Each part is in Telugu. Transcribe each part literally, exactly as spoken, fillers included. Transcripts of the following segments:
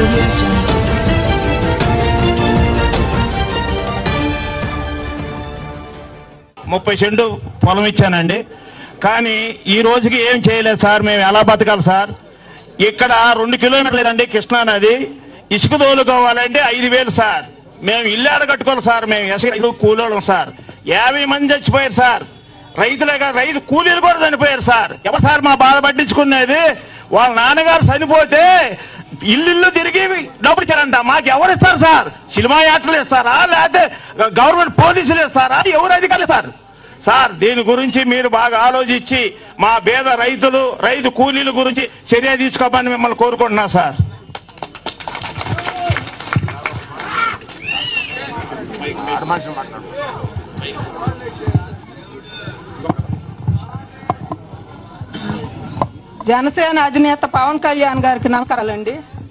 ముప్పై సెంటు పొలం ఇచ్చానండి. కానీ ఈ రోజుకి ఏం చేయలేదు సార్. మేము ఎలా బతకాలి సార్? ఇక్కడ రెండు కిలోమీటర్లు అండి కృష్ణా నది. ఇసుక తోలుకోవాలంటే ఐదు వేలు సార్. మేము ఇల్లు ఆడ కట్టుకోవాలి సార్. మేము ఇసుక కూలోళ్ళం సార్. యాభై మంది చచ్చిపోయారు సార్. రైతులే కాదు, రైతు కూలీలు కూడా చనిపోయారు సార్. ఎవరు సార్ మా బాధ పట్టించుకునేది? వాళ్ళ నాన్నగారు చనిపోతే ఇల్లు తిరిగి డబ్బులు ఇచ్చారంట. మాకు ఎవరు ఇస్తారు సార్? సినిమా యాక్టర్లు ఇస్తారా, లేకపోతే గవర్నమెంట్ పోలీసులు ఇస్తారా? ఎవరు అధికారులు సార్? సార్ దీని గురించి మీరు బాగా ఆలోచించి మా పేద రైతులు రైతు కూలీల గురించి చర్య తీసుకోమని మిమ్మల్ని కోరుకుంటున్నా సార్. జనసేన అధినేత పవన్ కళ్యాణ్ గారికి నమస్కారాలండి.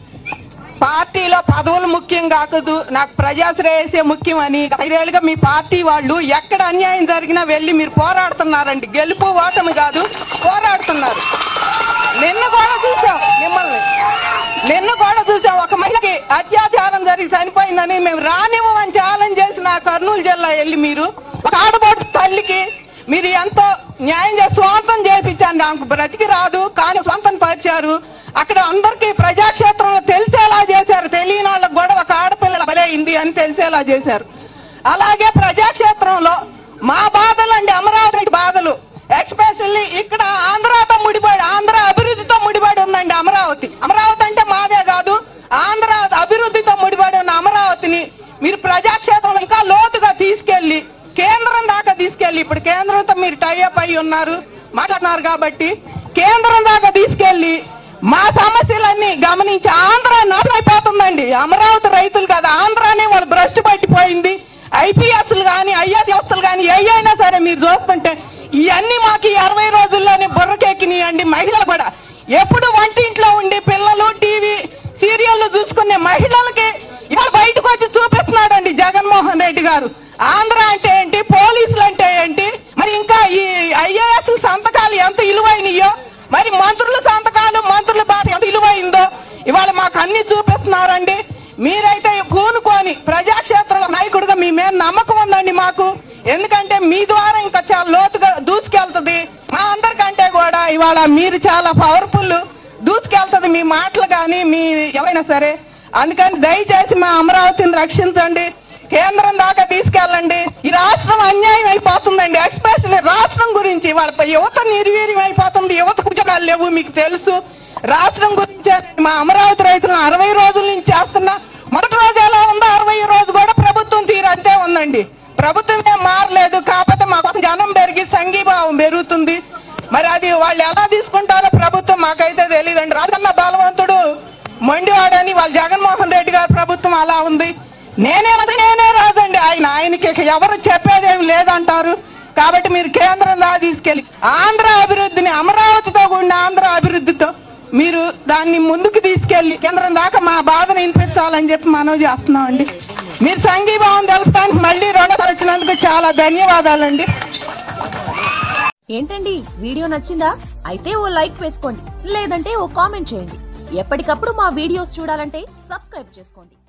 పార్టీలో పదవులు ముఖ్యం కాకదు, నాకు ప్రజాశ్రేయసే ముఖ్యమని ఐదేళ్లుగా మీ పార్టీ వాళ్ళు ఎక్కడ అన్యాయం జరిగినా వెళ్ళి మీరు పోరాడుతున్నారండి. గెలుపు ఓటమి కాదు, పోరాడుతున్నారు. నిన్న కూడా చూసాం మిమ్మల్ని, నిన్న కూడా చూసాం ఒక మహిళకి అత్యాచారం జరిగి చనిపోయిందని మేము రానివ్వమని ఛాలెంజ్ చేసిన కర్నూలు జిల్లా వెళ్ళి మీరు ఒక ఆడబోటు తల్లికి మీరు ఎంతో న్యాయం చేసి స్వంతం చేయించారు. నాకు బ్రతికి రాదు కానీ స్వంతం పరిచారు. అక్కడ అందరికీ ప్రజాక్షేత్రంలో తెలిసేలా చేశారు. తెలియని వాళ్ళకు కూడా ఒక ఆడపిల్లల బలైంది అని తెలిసేలా చేశారు. అలాగే ప్రజాక్షేత్రంలో మా బాధలు అండి, అమరావతి బాధలు ఎక్స్పెషల్లీ ఇక్కడ ఆంధ్రాతో ముడిపడి, ఆంధ్ర అభివృద్ధితో ముడిపడి ఉందండి అమరావతి. అమరావతి అంటే మాదే కాదు, ఆంధ్ర అభివృద్ధితో ముడిపడి ఉన్న అమరావతిని మీరు ప్రజాక్షేత్రంలో ఇంకా లోతుగా తీసుకెళ్లి కేంద్రం దాకా తీసుకెళ్లి, ఇప్పుడు కేంద్రంతో మీరు టైఅప్ అయి ఉన్నారు మాట్లాడుతున్నారు కాబట్టి కేంద్రం దాకా తీసుకెళ్లి మా సమస్యలన్నీ గమనించి ఆంధ్ర నాశనైపోతుందండి. అమరావతి రైతులు కదా, ఆంధ్రానే వాళ్ళు భ్రష్టు పట్టిపోయింది. ఐపీఎస్లు కానీ ఐఏఎస్ వ్యవస్థలు కానీ ఏ అయినా సరే మీరు చూస్తుంటే ఇవన్నీ మాకు అరవై రోజుల్లోనే బుర్రకెక్కినాయండి. మహిళలు కూడా ఎప్పుడు వంటింట్లో ఉండి పిల్లలు టీవీ సీరియల్లు చూసుకునే మహిళలకి ఇవాళ బయటకు వచ్చి చూపిస్తున్నాడండి జగన్మోహన్ రెడ్డి గారు. ఆంధ్ర అంటే ఏంటి, పోలీసులు అంటే ఏంటి, మరి ఇంకా ఈ ఐఏఎస్ సంతకాలు ఎంత విలువైనయో, మరి మంత్రుల సంతకాలు మంత్రుల బాధ ఎంత విలువైందో ఇవాళ మాకు అన్ని చూపిస్తున్నారండి. మీరైతే కూనుకొని ప్రజాక్షేత్రంలో నాయకుడిగా మీ మీద నమ్మకం ఉందండి మాకు. ఎందుకంటే మీ ద్వారా ఇంకా చాలా లోతుగా దూసుకెళ్తుంది. మా అందరికంటే కూడా ఇవాళ మీరు చాలా పవర్ఫుల్, దూసుకెళ్తుంది మీ మాటలు కానీ మీ ఎవరైనా సరే. అందుకని దయచేసి మా అమరావతిని రక్షించండి, కేంద్రం దాకా తీసుకెళ్ళండి. ఈ రాష్ట్రం అన్యాయం అయిపోతుందండి. ఎక్స్పెషల్లీ రాష్ట్రం గురించి వాళ్ళ యువత నిర్వీర్యం అయిపోతుంది. యువత ఉద్యోగాలు లేవు, మీకు తెలుసు. రాష్ట్రం గురించి మా అమరావతి రైతులను అరవై రోజుల నుంచి చేస్తున్నా. మొదటి రోజు ఎలా ఉందో అరవై రోజు కూడా ప్రభుత్వం తీరు అంతే ఉందండి. ప్రభుత్వం ఏం మారలేదు, కాకపోతే మా కోసం జనం పెరిగి సంఘీభావం పెరుగుతుంది. మరి అది వాళ్ళు ఎలా తీసుకుంటారో ప్రభుత్వం మాకైతే తెలియదండి. రాజన్న బలవంతుడు మొండివాడని వాళ్ళ జగన్మోహన్ రెడ్డి గారి ప్రభుత్వం అలా ఉంది. నేనే నేనే రాదండి ఆయన, ఆయనకి ఎవరు చెప్పేదేమి లేదంటారు. కాబట్టి మీరు కేంద్రం దాకా తీసుకెళ్ళి ఆంధ్ర అభివృద్ధిని, అమరావతితో కూడిన ఆంధ్ర అభివృద్ధితో మీరు దాన్ని ముందుకు తీసుకెళ్లి కేంద్రం దాకా మా బాధను వినిపించాలని చెప్పి మనవి చేస్తున్నామండి. మీరు సంఘీభావం తెలుపడానికి మళ్ళీ రెండోసారి వచ్చినందుకు చాలా ధన్యవాదాలండి. ఏంటండి వీడియో నచ్చిందా? అయితే ఓ లైక్ వేసుకోండి, లేదంటే ఓ కామెంట్ చేయండి. ఎప్పటికప్పుడు మా వీడియోస్ చూడాలంటే సబ్స్క్రైబ్ చేసుకోండి.